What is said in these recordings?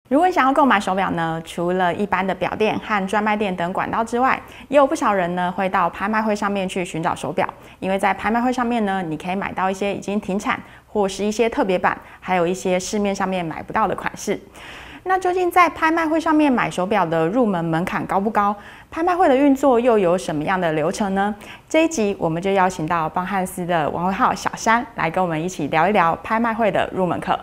如果你想要购买手表呢，除了一般的表店和专卖店等管道之外，也有不少人呢会到拍卖会上面去寻找手表，因为在拍卖会上面呢，你可以买到一些已经停产或是一些特别版，还有一些市面上面买不到的款式。那究竟在拍卖会上面买手表的入门门槛高不高？拍卖会的运作又有什么样的流程呢？这一集我们就邀请到邦汉斯的王文浩小山来跟我们一起聊一聊拍卖会的入门课。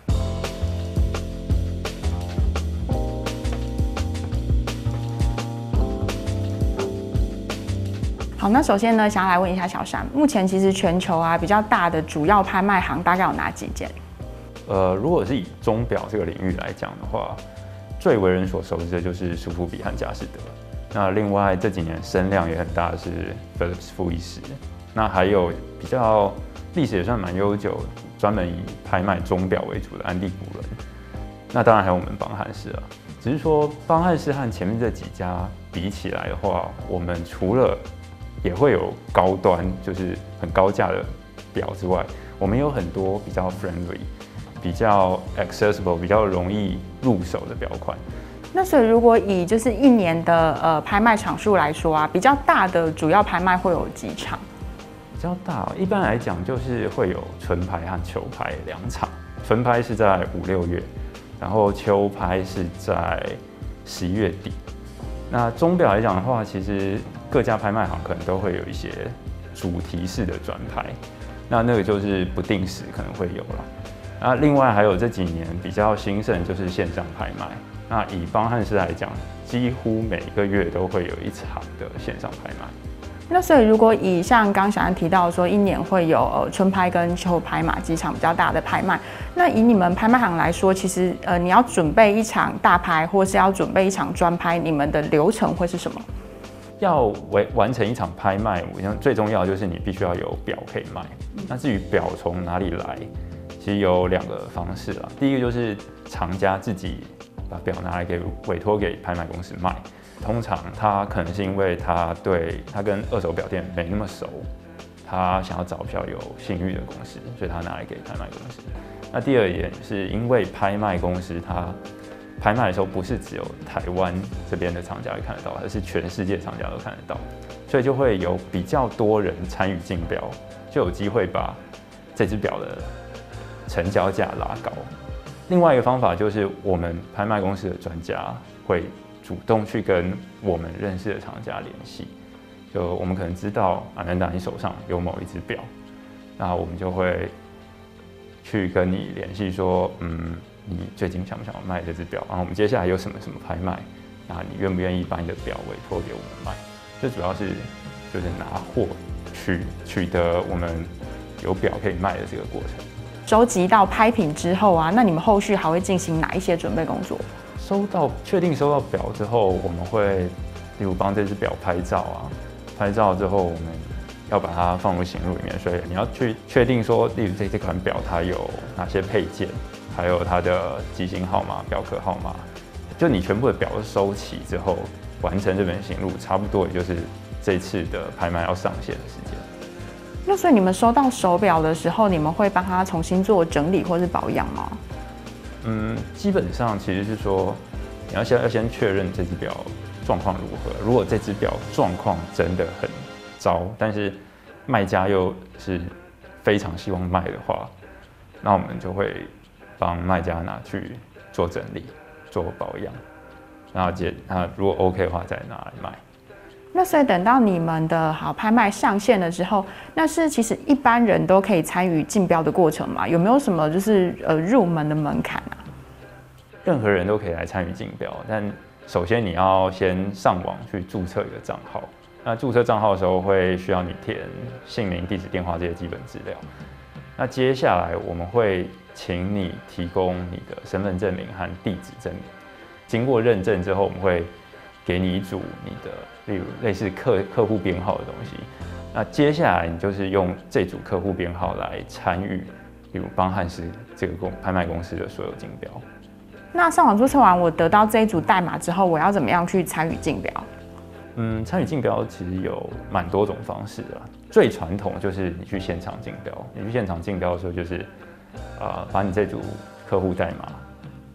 好，那首先呢，想要来问一下小山，目前其实全球比较大的主要拍卖行大概有哪几间？ 如果是以钟表这个领域来讲的话，最为人所熟知的就是苏富比和佳士得。那另外这几年声量也很大的是菲利普斯富艺士。那还有比较历史也算蛮悠久，专门以拍卖钟表为主的安蒂古伦。那当然还有我们邦汉斯啊。只是说邦汉斯和前面这几家比起来的话，我们除了也会有高端，就是很高价的表之外，我们有很多比较 friendly、比较 accessible、比较容易入手的表款。 那所以如果以就是一年的拍卖场数来说比较大的主要拍卖会有几场？ 比较大，一般来讲就是会有春拍和秋拍两场。春拍是在5、6月，然后秋拍是在11月底。那钟表来讲的话，其实各家拍卖行可能都会有一些主题式的专拍，那个就是不定时可能会有啦。那另外还有这几年比较兴盛就是线上拍卖。那以邦汉斯来讲，几乎每个月都会有一场的线上拍卖。 那所以如果以像刚小安提到说，一年会有春拍跟秋拍嘛，几场比较大的拍卖。那以你们拍卖行来说，其实你要准备一场大拍，或是要准备一场专拍，你们的流程会是什么？ 要完成一场拍卖，我想最重要的就是你必须要有表可以卖。那至于表从哪里来，其实有2个方式啦。第一个就是厂家自己把表拿来委托给拍卖公司卖。通常他可能是因为他跟二手表店没那么熟，他想要找比较有信誉的公司，所以他拿来给拍卖公司。那第二点是因为拍卖公司他拍卖的时候不是只有台湾这边的厂家会看得到，而是全世界厂家都看得到，所以就会有比较多人参与竞标，就有机会把这只表的成交价拉高。另外一个方法就是我们拍卖公司的专家会主动去跟我们认识的厂家联系，就我们可能知道Amanda你手上有某一只表，那我们就会去跟你联系说，你最近想不想卖这只表？然后我们接下来有什么拍卖，那你愿不愿意把你的表委托给我们卖？这主要是就是拿货取得我们有表可以卖的这个过程。 收集到拍品之后那你们后续还会进行哪一些准备工作？ 确定收到表之后，我们会例如帮这只表拍照拍照之后我们要把它放入型录里面，所以你要去确定说，例如这款表它有哪些配件，还有它的机型号码、表壳号码，就你全部的表都收齐之后，完成这本型录，差不多也就是这次的拍卖要上线的时间。 那所以你们收到手表的时候，你们会帮它重新做整理或是保养吗？ 基本上其实是说，你要先确认这只表状况如何。如果这只表状况真的很糟，但是卖家又是非常希望卖的话，那我们就会帮卖家拿去做整理、做保养，那如果 OK 的话再拿来卖。 那所以等到你们的拍卖上线了之后，那是其实一般人都可以参与竞标的过程吗？有没有什么就是入门的门槛任何人都可以来参与竞标，但首先你要先上网去注册一个账号。那注册账号的时候会需要你填姓名、地址、电话这些基本资料。那接下来我们会请你提供你的身份证明和地址证明。经过认证之后，我们会给你一组你的，例如类似客户编号的东西。那接下来你就是用这组客户编号来参与，例如邦汉斯这个拍卖公司的所有竞标。 那上网注册完，我得到这一组代码之后，我要怎么样去参与竞标？ 参与竞标其实有蛮多种方式的。最传统就是你去现场竞标。你去现场竞标的时候，就是把你这组客户代码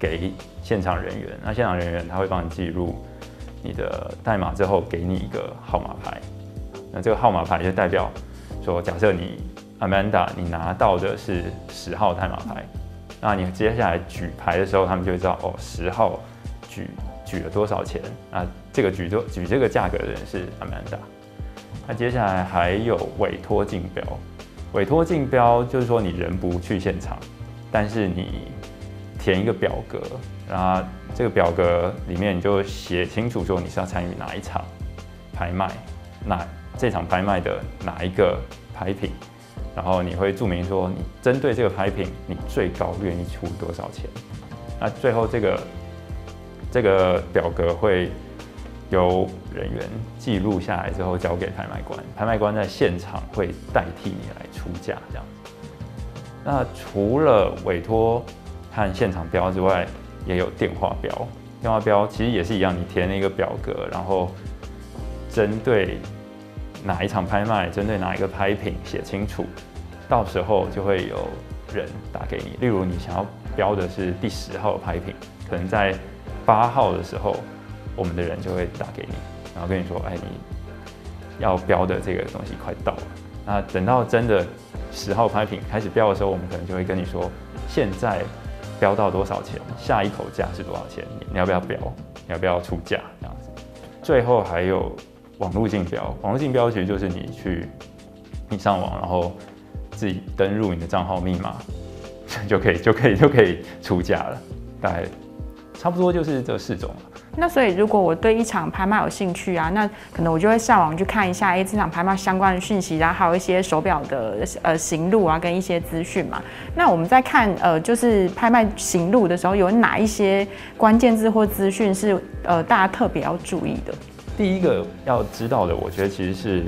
给现场人员，那现场人员他会帮你记录你的代码之后，给你一个号码牌。那这个号码牌就代表说，假设你 Amanda 你拿到的是10号代码牌，那你接下来举牌的时候，他们就会知道哦，10号举了多少钱，那这个举这个价格的人是 Amanda。那接下来还有委托竞标，委托竞标就是说你人不去现场，但是你填一个表格，然后这个表格里面你就写清楚说你是要参与哪一场拍卖，这场拍卖的哪一个拍品，然后你会注明说你针对这个拍品你最高愿意出多少钱。那最后这个表格会由人员记录下来之后交给拍卖官，拍卖官在现场会代替你来出价这样子。那除了委托和现场标之外，也有电话标。电话标其实也是一样，你填了一个表格，然后针对哪一场拍卖，针对哪一个拍品写清楚，到时候就会有人打给你。例如你想要标的是第10号的拍品，可能在8号的时候，我们的人就会打给你，然后跟你说，哎，你要标的这个东西快到了。那等到真的10号拍品开始标的时候，我们可能就会跟你说，现在标到多少钱，下一口价是多少钱，你要不要标，你要不要出价这样子。最后还有网络竞标，网络竞标其实就是你上网，然后自己登入你的账号密码，就可以出价了，大概差不多就是这4种了。 那所以如果我对一场拍卖有兴趣啊，那可能我就会上网去看一下，这场拍卖相关的讯息，然后还有一些手表的型录啊，跟一些资讯嘛。那我们在看就是拍卖型录的时候，有哪一些关键字或资讯是大家特别要注意的？ 第一个要知道的，我觉得其实是，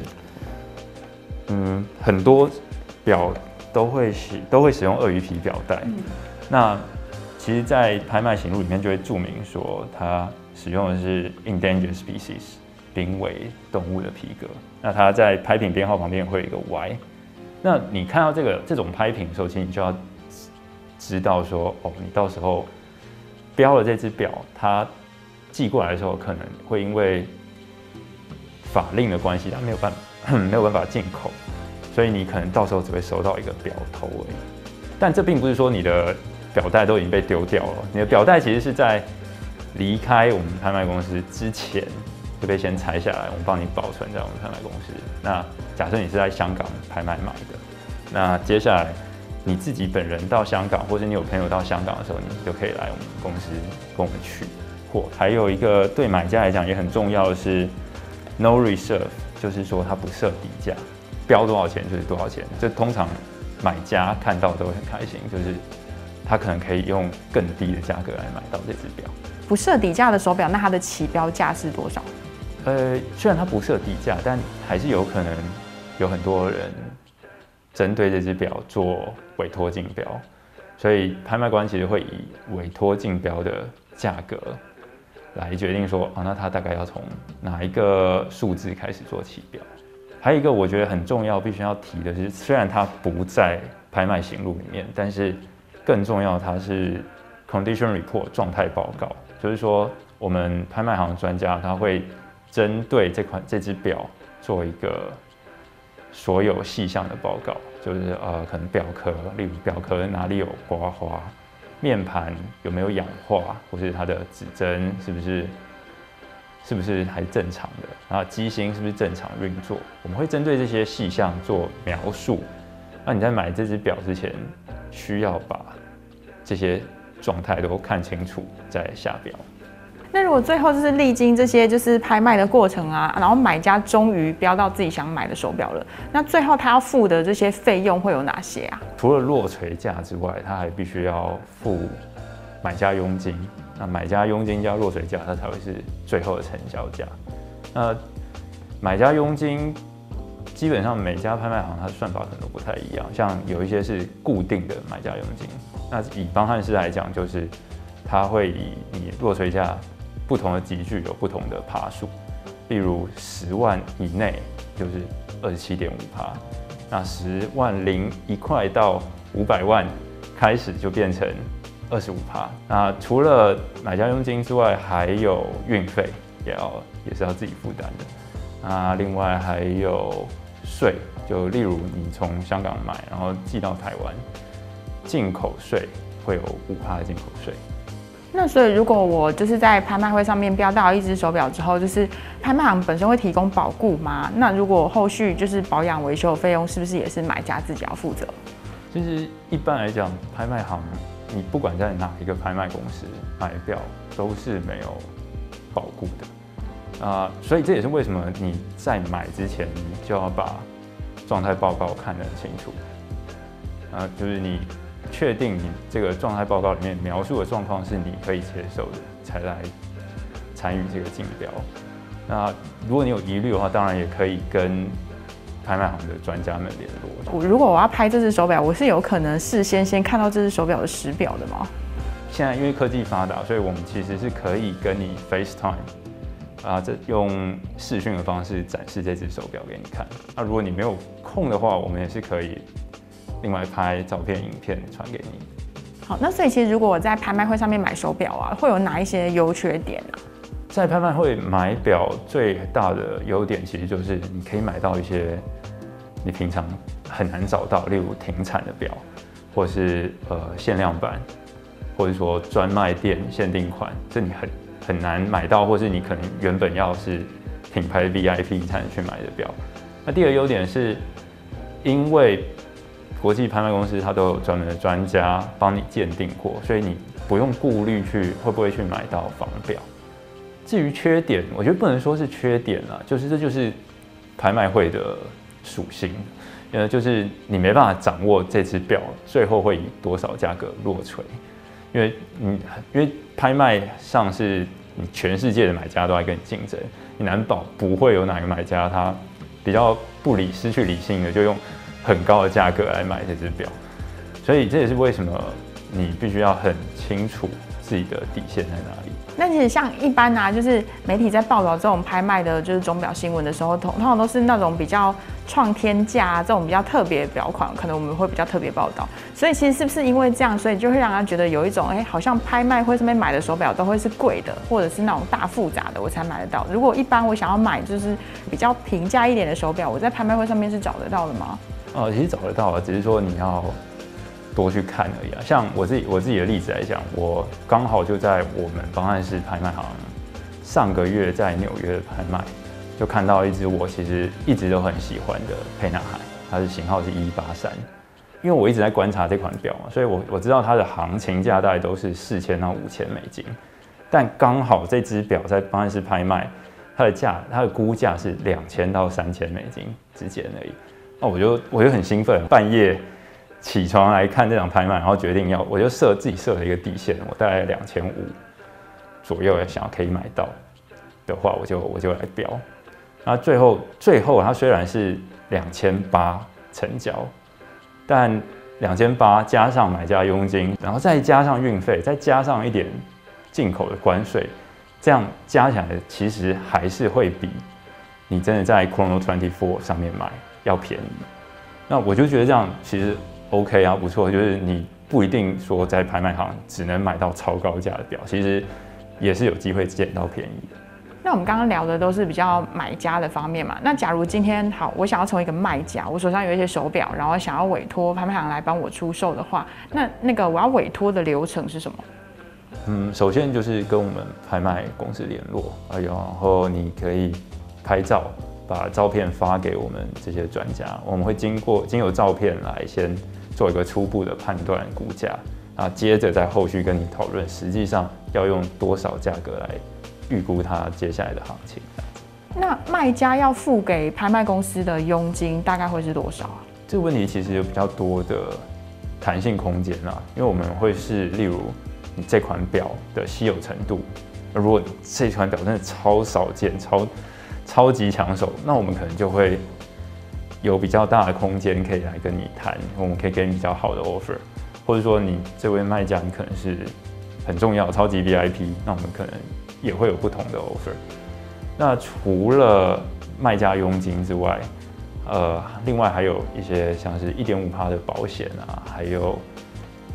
很多表都会使用鳄鱼皮表带。那其实，在拍卖型录里面就会注明说，它使用的是 endangered species 濒危动物的皮革。那它在拍品编号旁边会有一个 Y。那你看到这种拍品的时候，其实你就要知道说，哦，你到时候标了这只表，它寄过来的时候，可能会因为法令的关系，它没有办法进口，所以你可能到时候只会收到一个表头而已。但这并不是说你的表带都已经被丢掉了，你的表带其实是在离开我们拍卖公司之前就被先拆下来，我们帮你保存在我们拍卖公司。那假设你是在香港拍卖买的，那接下来你自己本人到香港，或是你有朋友到香港的时候，你就可以来我们公司跟我们取货。还有一个对买家来讲也很重要的是 no reserve， 就是说它不设底价，标多少钱就是多少钱。这通常买家看到都会很开心，就是他可能可以用更低的价格来买到这只表。 不设底价的手表，那它的起标价是多少？ 虽然它不设底价，但还是有可能有很多人针对这只表做委托竞标，所以拍卖官其实会以委托竞标的价格来决定说，那它大概要从哪一个数字开始做起标。还有一个我觉得很重要，必须要提的是，虽然它不在拍卖型录里面，但是更重要，它是 condition report 状态报告，就是说我们拍卖行专家他会针对这只表做一个所有细项的报告，就是可能表壳，例如表壳哪里有刮花，面盘有没有氧化，或是它的指针是不是还正常的，然后机芯是不是正常运作，我们会针对这些细项做描述。那你在买这只表之前，需要把这些状态都看清楚再下标。 那如果最后就是历经这些就是拍卖的过程啊，然后买家终于标到自己想买的手表了，那最后他要付的这些费用会有哪些啊？ 除了落锤价之外，他还必须要付买家佣金。那买家佣金加落锤价，它才会是最后的成交价。那买家佣金基本上每家拍卖行它的算法可能都不太一样，像有一些是固定的买家佣金。那以邦汉仕来讲，就是它会以你落锤价不同的级距有不同的趴数，例如10万以内就是27.5%，那10万01块到500万开始就变成 25%。那除了买家佣金之外，还有运费也是要自己负担的。那另外还有税，就例如你从香港买，然后寄到台湾，进口税会有5%的进口税。 那所以如果我就是在拍卖会上面标到一只手表之后，就是拍卖行本身会提供保固吗？那如果后续就是保养维修的费用，是不是也是买家自己要负责？ 其实一般来讲，拍卖行你不管在哪一个拍卖公司买表，都是没有保固的所以这也是为什么你在买之前，你就要把状态报告看得很清楚就是你确定你这个状态报告里面描述的状况是你可以接受的，才来参与这个竞标。那如果你有疑虑的话，当然也可以跟拍卖行的专家们联络。 如果我要拍这只手表，我是有可能事先看到这只手表的实表的吗？ 现在因为科技发达，所以我们其实是可以跟你 FaceTime用视讯的方式展示这只手表给你看。那如果你没有空的话，我们也是可以另外拍照片、影片传给你。 好，那所以其实如果我在拍卖会上面买手表会有哪一些优缺点在拍卖会买表最大的优点，其实就是你可以买到一些你平常很难找到，例如停产的表，或是限量版，或者说专卖店限定款，这你很难买到，或是你可能原本要是品牌 VIP 才能去买的表。那第二个优点是，因为国际拍卖公司它都有专门的专家帮你鉴定过，所以你不用顾虑会不会去买到仿表。至于缺点，我觉得不能说是缺点啦，这就是拍卖会的属性，就是你没办法掌握这只表最后会以多少价格落锤，因为拍卖上是你全世界的买家都在跟你竞争，你难保不会有哪个买家他比较失去理性的就用很高的价格来买这只表，所以这也是为什么你必须要很清楚自己的底线在哪里。 那其实像一般就是媒体在报道这种拍卖的，就是钟表新闻的时候，通常都是那种比较创天价这种比较特别的表款，可能我们会比较特别报道。所以其实是不是因为这样，所以就会让人觉得有一种好像拍卖会上面买的手表都会是贵的，或者是那种大复杂的我才买得到。如果一般我想要买就是比较平价一点的手表，我在拍卖会上面是找得到的吗？ 其实找得到只是说你要多去看而已像我自己的例子来讲，我刚好就在我们邦汉士拍卖行上个月在纽约拍卖，就看到一只我其实一直都很喜欢的沛纳海，它的型号是1183。因为我一直在观察这款表嘛，所以我知道它的行情价大概都是4000到5000美金，但刚好这只表在邦汉士拍卖，它的估价是2000到3000美金之间而已。那我就很兴奋，半夜起床来看这场拍卖，然后决定我就自己设了一个底线，我大概2500左右想要可以买到的话，我就来标。那最后它虽然是2800成交，但2800加上买家佣金，然后再加上运费，再加上一点进口的关税，这样加起来其实还是会比你真的在 Chrono24 上面买要便宜。那我就觉得这样其实 OK 不错，就是你不一定说在拍卖行只能买到超高价的表，其实也是有机会捡到便宜的。 那我们刚刚聊的都是比较买家的方面嘛，那假如今天我想要成为一个卖家，我手上有一些手表，然后想要委托拍卖行来帮我出售的话，那个我要委托的流程是什么？ 首先就是跟我们拍卖公司联络，然后你可以拍照，把照片发给我们这些专家，我们会经由照片来先做一个初步的判断估价，然后接着在后续跟你讨论实际上要用多少价格来预估它接下来的行情。 那卖家要付给拍卖公司的佣金大概会是多少这个问题其实有比较多的弹性空间因为我们会是例如你这款表的稀有程度，如果这款表真的超少见、超级抢手，那我们可能就会有比较大的空间可以来跟你谈，我们可以给你比较好的 offer， 或者说你这位卖家你可能是很重要超级 VIP， 那我们可能也会有不同的 offer。那除了卖家佣金之外，另外还有一些像是1.5%的保险还有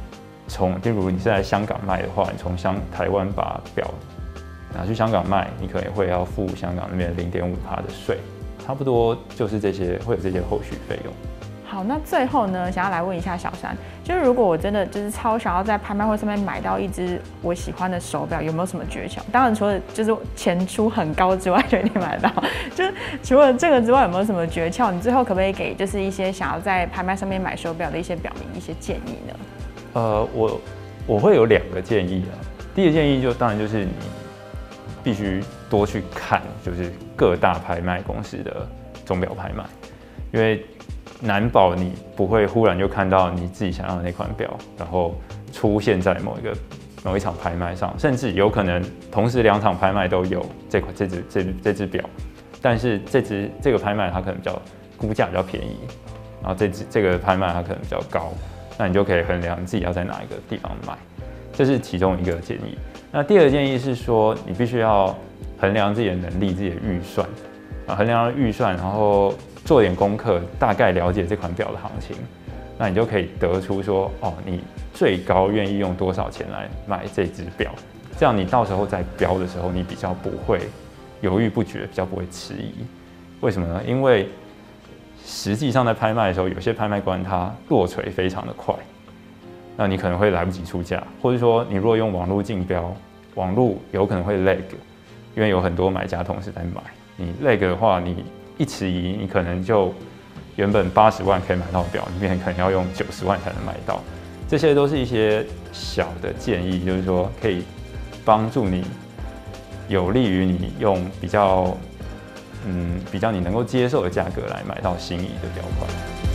例如你是在香港卖的话，你从台湾把表拿去香港卖，你可能会要付香港那边0.5%的税，差不多就是这些，会有这些后续费用。 好，那最后呢，想要来问一下小山，就是如果我真的就是超想要在拍卖会上面买到一只我喜欢的手表，有没有什么诀窍？当然除了就是钱出很高之外，就一定买得到。就是除了这个之外，有没有什么诀窍？你最后可不可以给就是一些想要在拍卖上面买手表的一些表迷一些建议呢？ 我会有2个建议啊。第一个建议当然就是你必须多去看，就是各大拍卖公司的钟表拍卖，因为难保你不会忽然就看到你自己想要的那款表，然后出现在某一场拍卖上，甚至有可能同时2场拍卖都有这只表，但是这个拍卖它可能估价比较便宜，然后这个拍卖它可能比较高，那你就可以衡量你自己要在哪一个地方买，这是其中一个建议。那第2个建议是说，你必须要衡量自己的能力、自己的预算，衡量预算，然后做点功课，大概了解这款表的行情，那你就可以得出说，你最高愿意用多少钱来买这只表，这样你到时候在标的时候，你比较不会犹豫不决，比较不会迟疑。为什么呢？因为实际上在拍卖的时候，有些拍卖官他落锤非常的快，那你可能会来不及出价，或者说你如果用网络竞标，网络有可能会 lag， 因为有很多买家同时在买，你 lag 的话，你一迟疑，你可能就原本80万可以买到表，你变成可能要用90万才能买到。这些都是一些小的建议，就是说可以帮助你，有利于你用比较你能够接受的价格来买到心仪的表款。